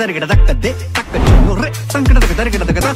दरगड़ तक दे तक रे संकट तक दरगड़ तक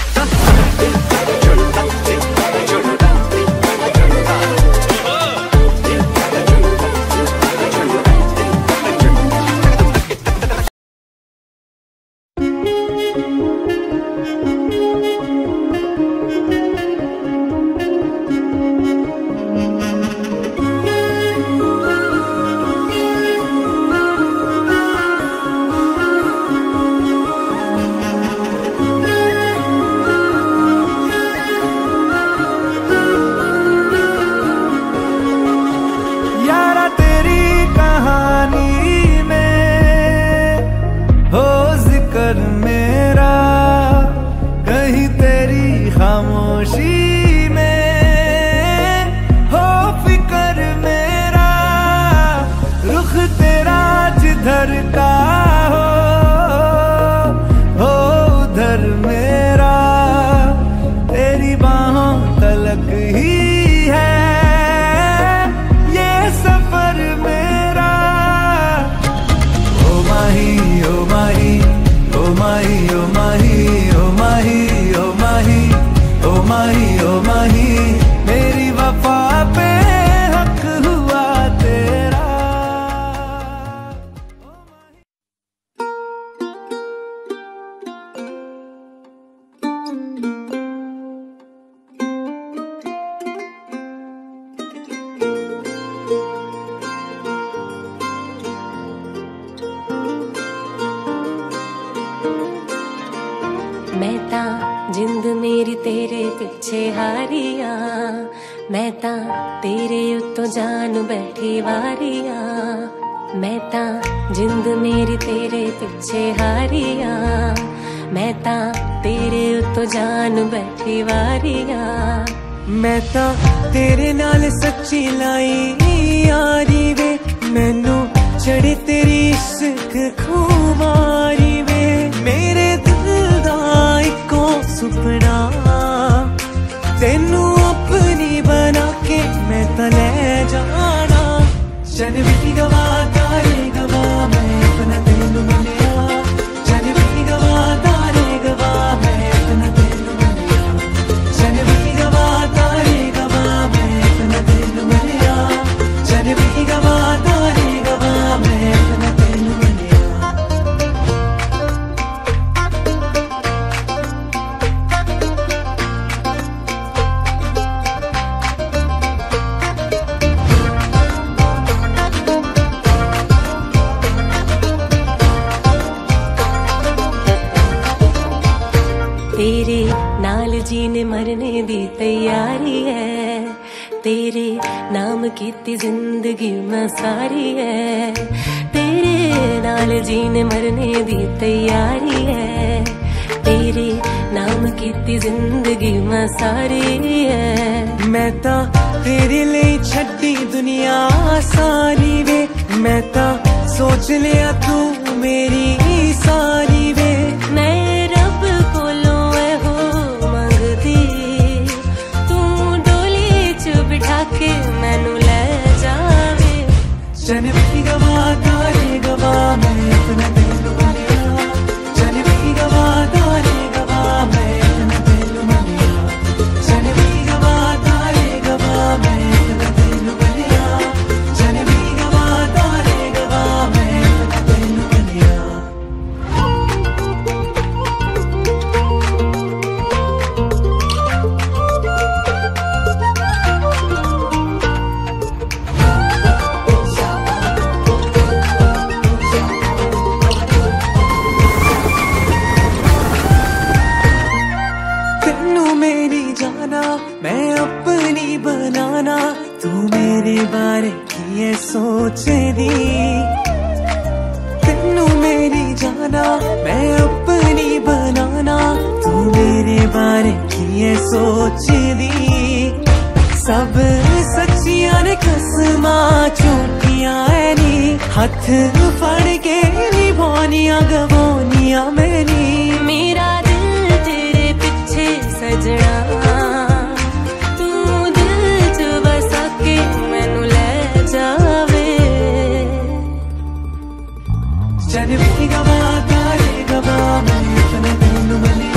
मैं तां जिंद मेरी तेरे पिछे हारिया, मैं तां तेरे उत्तों जान बैठी वारिया। मैं तां जिंद मेरी तेरे पिछे हारिया, मैं तां तेरे उत्तों जान बैठी वारिया। मैं तां तेरे नाल सच्ची लाई यारी वे, मैनू चढ़े तेरी इश्क खुमारी वे। मेरे दिल दा इको सुपना तेनू अपनी बना के मैं तां ले जाना। जन भी गवा तारे गवा मैं अपना तेनू मिलिया, जन भी गवा तारे गवा मैं अपना तेनू मिलिया, जन भी गवा तारे गवा मैं अपना तेनू मिलिया, जन भी गवा तारे गवा मैं अपना तेनू मिलिया। तेरे नाल जीने मरने दी तैयारी है, तेरे नाम कीती जिंदगी मैं सारी है। तेरे नाल जीने मरने दी तैयारी है, तेरे नाम कीती जिंदगी मैं सारी है। मैं तां तेरे लिए छड्डी दुनिया सारी वे, मैं तां सोच लिया तू मेरी सारी वे। मैं रब कोलों हो मंगदी, तू डोली च बिठा के मैनू ले जावे। जन भी गवा तारे गवा मैं अपना तेनू मिलिया, जन भी गवा तारे गवा मैं अपना तेनू मिलिया, जन भी गवा तारे गवा मैं अपना तेनू मिलिया, जन भी गवा तारे गवा मैं अपना तेनू मिलिया। मैं अपनी बनाना, तू मेरे बारे की है सोचदी। तेनू मेरी जाना मैं अपनी बनाना, तू मेरे बारे की है सोचदी। सब सच्चियां ने कसमां झूठियां है नी, हथ फड़ के निभानियां गवानियां मेरी। मेरा दिल तेरे पिछे सजना, जन नी गवा तारे गवा मैं अपने तेनू मनी